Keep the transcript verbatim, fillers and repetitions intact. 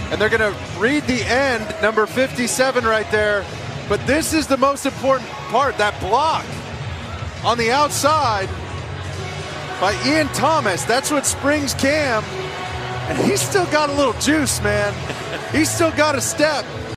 and they're going to read the end, number fifty-seven right there. But this is the most important part, that block on the outside by Ian Thomas. That's what springs Cam. And he's still got a little juice, man. He's still got a step.